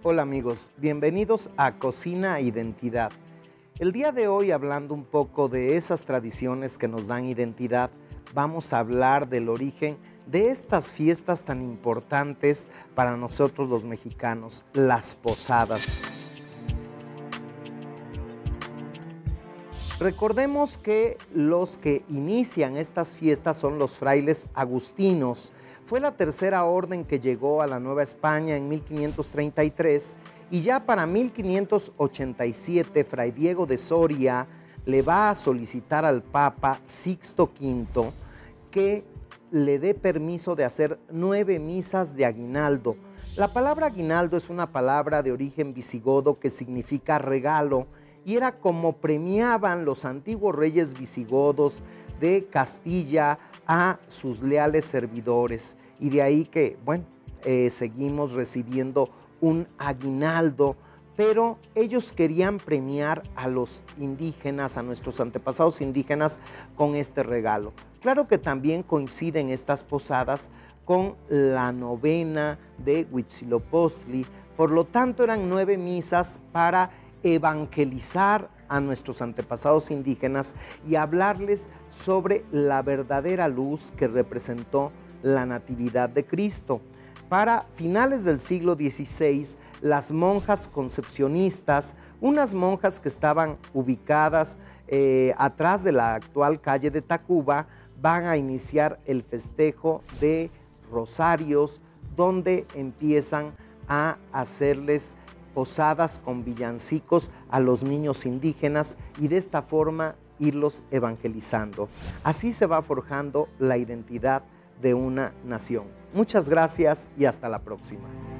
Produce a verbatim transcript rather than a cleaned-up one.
Hola amigos, bienvenidos a Cocina Identidad. El día de hoy, hablando un poco de esas tradiciones que nos dan identidad, vamos a hablar del origen de estas fiestas tan importantes para nosotros los mexicanos, las posadas. Recordemos que los que inician estas fiestas son los frailes agustinos. Fue la tercera orden que llegó a la Nueva España en mil quinientos treinta y tres y ya para mil quinientos ochenta y siete Fray Diego de Soria le va a solicitar al Papa Sixto quinto que le dé permiso de hacer nueve misas de aguinaldo. La palabra aguinaldo es una palabra de origen visigodo que significa regalo, y era como premiaban los antiguos reyes visigodos de Castilla a sus leales servidores. Y de ahí que, bueno, eh, seguimos recibiendo un aguinaldo, pero ellos querían premiar a los indígenas, a nuestros antepasados indígenas, con este regalo. Claro que también coinciden estas posadas con la novena de Huitzilopochtli, por lo tanto eran nueve misas para evangelizar a nuestros antepasados indígenas y hablarles sobre la verdadera luz que representó la Natividad de Cristo. Para finales del siglo dieciséis, las monjas concepcionistas, unas monjas que estaban ubicadas eh, atrás de la actual calle de Tacuba, van a iniciar el festejo de rosarios, donde empiezan a hacerles posadas con villancicos a los niños indígenas y de esta forma irlos evangelizando. Así se va forjando la identidad de una nación. Muchas gracias y hasta la próxima.